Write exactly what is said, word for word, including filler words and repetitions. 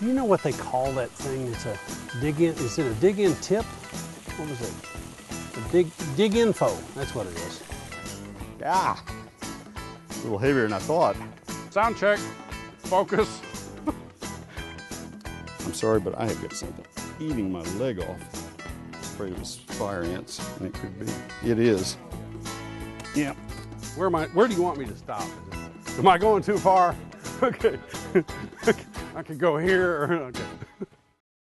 Do you know what they call that thing? It's a dig in, is it a dig in tip? What was it? A dig, dig info, that's what it is. Yeah, a little heavier than I thought. Sound check, focus. I'm sorry, but I have got something eating my leg off. I'm afraid it was fire ants, and it could be. It is. Yeah. Where am I, where do you want me to stop? Am I going too far? Okay. I could go here, or, okay.